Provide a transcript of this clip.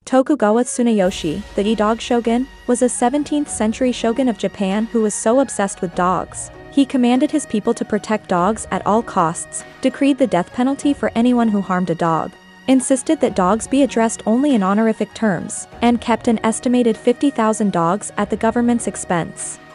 Tokugawa Tsunayoshi, the dog shogun, was a 17th century shogun of Japan who was so obsessed with dogs. He commanded his people to protect dogs at all costs, decreed the death penalty for anyone who harmed a dog, insisted that dogs be addressed only in honorific terms, and kept an estimated 50,000 dogs at the government's expense.